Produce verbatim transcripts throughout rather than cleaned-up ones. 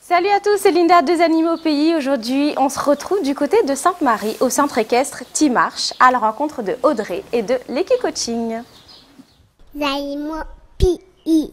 Salut à tous, c'est Linda, deux animaux au pays. Aujourd'hui, on se retrouve du côté de Sainte-Marie, au centre équestre Timarche, à la rencontre de Audrey et de l'Equicoaching. Les animaux pays.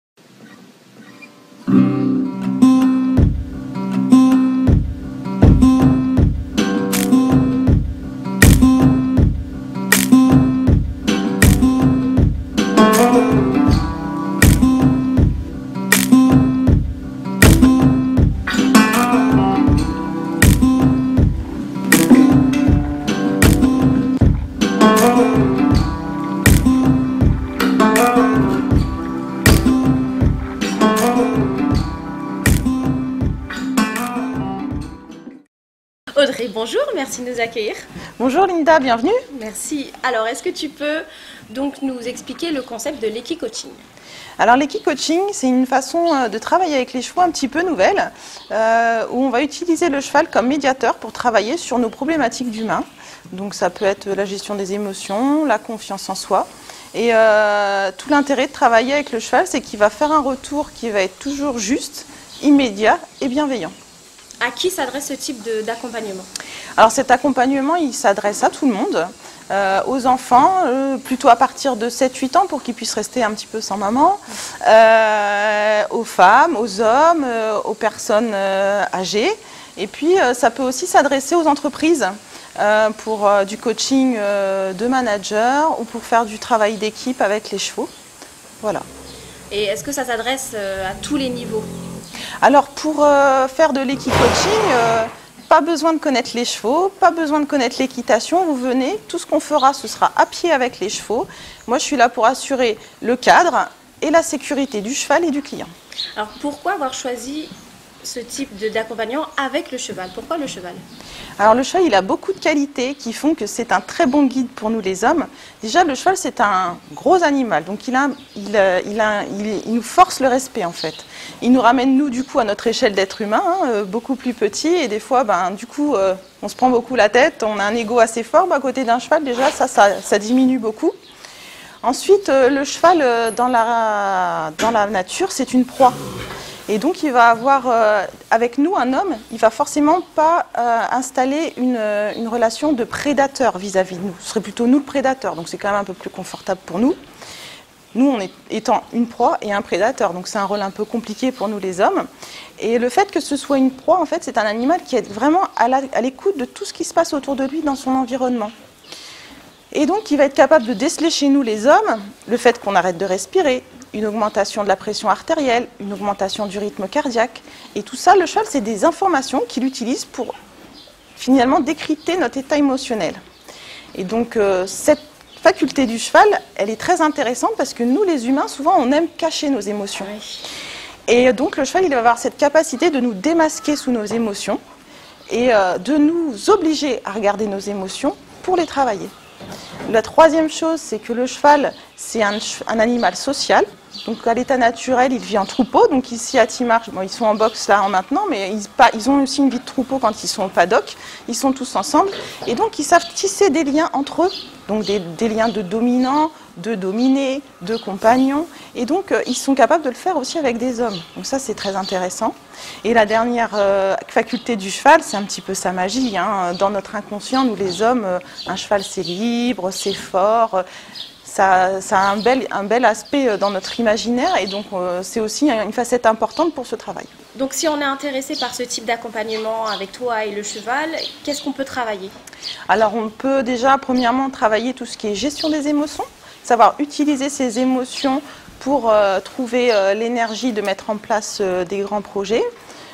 Audrey, bonjour, merci de nous accueillir. Bonjour Linda, bienvenue. Merci. Alors, est-ce que tu peux donc nous expliquer le concept de l'Equicoaching? Alors l'Equicoaching, c'est une façon de travailler avec les chevaux un petit peu nouvelle, euh, où on va utiliser le cheval comme médiateur pour travailler sur nos problématiques d'humain. Donc ça peut être la gestion des émotions, la confiance en soi. Et euh, tout l'intérêt de travailler avec le cheval, c'est qu'il va faire un retour qui va être toujours juste, immédiat et bienveillant. À qui s'adresse ce type d'accompagnement? Alors cet accompagnement, il s'adresse à tout le monde, euh, aux enfants, euh, plutôt à partir de sept huit ans pour qu'ils puissent rester un petit peu sans maman, euh, aux femmes, aux hommes, euh, aux personnes euh, âgées. Et puis euh, ça peut aussi s'adresser aux entreprises euh, pour euh, du coaching euh, de manager ou pour faire du travail d'équipe avec les chevaux. Voilà. Et est-ce que ça s'adresse euh, à tous les niveaux? Alors pour euh, faire de l'Equicoaching, euh, pas besoin de connaître les chevaux, pas besoin de connaître l'équitation, vous venez, tout ce qu'on fera ce sera à pied avec les chevaux. Moi je suis là pour assurer le cadre et la sécurité du cheval et du client. Alors pourquoi avoir choisi ce type d'accompagnement avec le cheval? Pourquoi le cheval? Alors le cheval il a beaucoup de qualités qui font que c'est un très bon guide pour nous les hommes. Déjà le cheval c'est un gros animal, donc il, a, il, a, il, a, il, il nous force le respect en fait. Il nous ramène nous du coup à notre échelle d'être humain, hein, euh, beaucoup plus petit et des fois ben, du coup euh, on se prend beaucoup la tête, on a un ego assez fort, ben, à côté d'un cheval déjà ça, ça, ça diminue beaucoup. Ensuite euh, le cheval euh, dans, la, dans la nature c'est une proie. Et donc il va avoir, euh, avec nous, un homme, il ne va forcément pas euh, installer une, une relation de prédateur vis-à-vis de nous. Ce serait plutôt nous le prédateur, donc c'est quand même un peu plus confortable pour nous. Nous, on est étant une proie et un prédateur, donc c'est un rôle un peu compliqué pour nous les hommes. Et le fait que ce soit une proie, en fait, c'est un animal qui est vraiment à l'écoute de tout ce qui se passe autour de lui dans son environnement. Et donc il va être capable de déceler chez nous les hommes le fait qu'on arrête de respirer, une augmentation de la pression artérielle, une augmentation du rythme cardiaque. Et tout ça, le cheval, c'est des informations qu'il utilise pour finalement décrypter notre état émotionnel. Et donc euh, cette faculté du cheval, elle est très intéressante parce que nous, les humains, souvent, on aime cacher nos émotions. Et donc le cheval, il va avoir cette capacité de nous démasquer sous nos émotions et euh, de nous obliger à regarder nos émotions pour les travailler. La troisième chose, c'est que le cheval, c'est un, un animal social. Donc à l'état naturel, il vit en troupeau. Donc ici à Timarche, bon, ils sont en boxe là maintenant, mais ils, pas, ils ont aussi une vie de troupeau quand ils sont au paddock. Ils sont tous ensemble. Et donc ils savent tisser des liens entre eux. Donc des, des liens de dominants, de dominés, de compagnons. Et donc euh, ils sont capables de le faire aussi avec des hommes. Donc ça c'est très intéressant. Et la dernière euh, faculté du cheval, c'est un petit peu sa magie. Hein. Dans notre inconscient, nous les hommes, euh, un cheval c'est libre, c'est fort. Euh, Ça, ça a un bel, un bel aspect dans notre imaginaire et donc euh, c'est aussi une facette importante pour ce travail. Donc si on est intéressé par ce type d'accompagnement avec toi et le cheval, qu'est-ce qu'on peut travailler? Alors on peut déjà premièrement travailler tout ce qui est gestion des émotions, savoir utiliser ces émotions pour euh, trouver euh, l'énergie de mettre en place euh, des grands projets.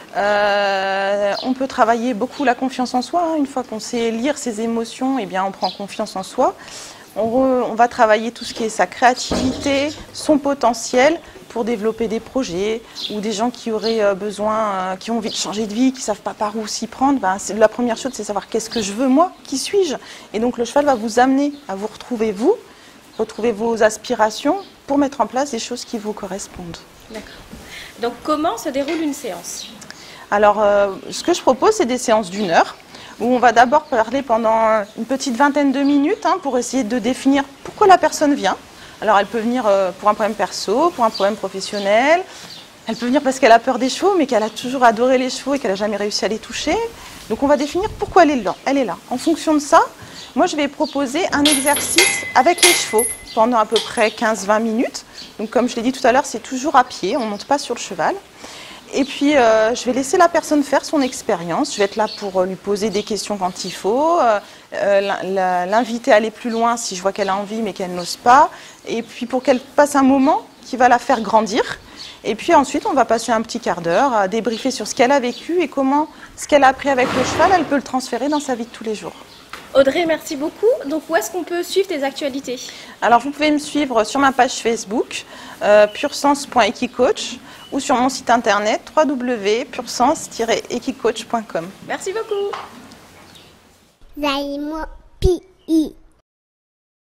Euh, on peut travailler beaucoup la confiance en soi, hein. Une fois qu'on sait lire ses émotions, eh bien on prend confiance en soi. On, re, on va travailler tout ce qui est sa créativité, son potentiel pour développer des projets ou des gens qui auraient besoin, euh, qui ont envie de changer de vie, qui ne savent pas par où s'y prendre. Ben, la première chose, c'est savoir qu'est-ce que je veux moi, qui suis-je. Et donc le cheval va vous amener à vous retrouver vous, retrouver vos aspirations pour mettre en place des choses qui vous correspondent. D'accord. Donc comment se déroule une séance? Alors euh, ce que je propose, c'est des séances d'une heure. Où on va d'abord parler pendant une petite vingtaine de minutes hein, pour essayer de définir pourquoi la personne vient. Alors elle peut venir euh, pour un problème perso, pour un problème professionnel, Elle peut venir parce qu'elle a peur des chevaux, mais qu'elle a toujours adoré les chevaux et qu'elle n'a jamais réussi à les toucher. Donc on va définir pourquoi elle est là. Elle est là. En fonction de ça, moi je vais proposer un exercice avec les chevaux pendant à peu près quinze à vingt minutes. Donc comme je l'ai dit tout à l'heure, c'est toujours à pied, on ne monte pas sur le cheval. Et puis euh, je vais laisser la personne faire son expérience. Je vais être là pour euh, lui poser des questions quand il faut, euh, euh, l'inviter à aller plus loin si je vois qu'elle a envie mais qu'elle n'ose pas. Et puis pour qu'elle passe un moment qui va la faire grandir. Et puis ensuite, on va passer un petit quart d'heure à débriefer sur ce qu'elle a vécu et comment ce qu'elle a appris avec le cheval, elle peut le transférer dans sa vie de tous les jours. Audrey, merci beaucoup. Donc, où est-ce qu'on peut suivre tes actualités? Alors, vous pouvez me suivre sur ma page Facebook, euh, puresens point equicoach, ou sur mon site internet w w w point puresens tiret equicoach point com. Merci beaucoup. Zaimo P I